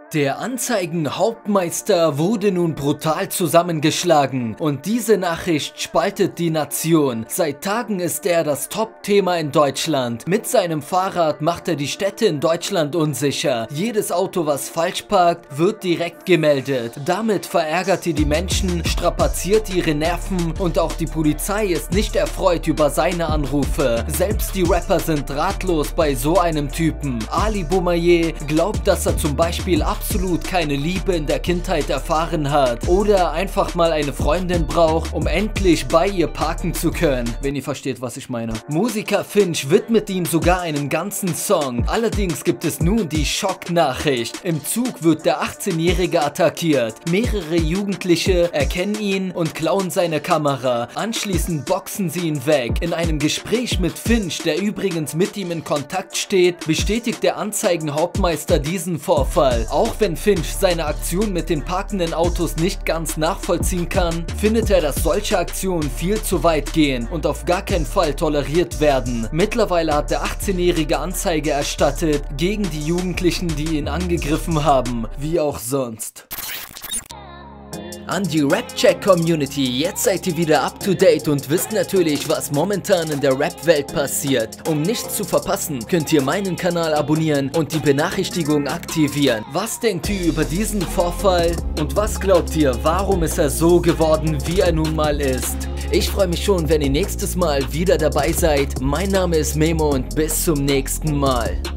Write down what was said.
Der Anzeigenhauptmeister wurde nun brutal zusammengeschlagen und diese Nachricht spaltet die Nation. Seit Tagen ist er das Top-Thema in Deutschland. Mit seinem Fahrrad macht er die Städte in Deutschland unsicher. Jedes Auto, was falsch parkt, wird direkt gemeldet. Damit verärgert er die Menschen, strapaziert ihre Nerven und auch die Polizei ist nicht erfreut über seine Anrufe. Selbst die Rapper sind ratlos bei so einem Typen. Ali Boumaier glaubt, dass er zum Beispiel absolut keine Liebe in der Kindheit erfahren hat oder einfach mal eine Freundin braucht, um endlich bei ihr parken zu können, wenn ihr versteht, was ich meine. Musiker Finch widmet ihm sogar einen ganzen Song. Allerdings gibt es nun die Schocknachricht. Im Zug wird der 18-Jährige attackiert. Mehrere Jugendliche erkennen ihn und klauen seine Kamera. Anschließend boxen sie ihn weg. In einem Gespräch mit Finch, der übrigens mit ihm in Kontakt steht, bestätigt der Anzeigenhauptmeister diesen Vorfall. Auch wenn Finch seine Aktion mit den parkenden Autos nicht ganz nachvollziehen kann, findet er, dass solche Aktionen viel zu weit gehen und auf gar keinen Fall toleriert werden. Mittlerweile hat der 18-Jährige Anzeige erstattet gegen die Jugendlichen, die ihn angegriffen haben, wie auch sonst. An die Rap-Check-Community, jetzt seid ihr wieder up to date und wisst natürlich, was momentan in der Rap-Welt passiert. Um nichts zu verpassen, könnt ihr meinen Kanal abonnieren und die Benachrichtigung aktivieren. Was denkt ihr über diesen Vorfall? Und was glaubt ihr, warum ist er so geworden, wie er nun mal ist? Ich freue mich schon, wenn ihr nächstes Mal wieder dabei seid. Mein Name ist Memo und bis zum nächsten Mal.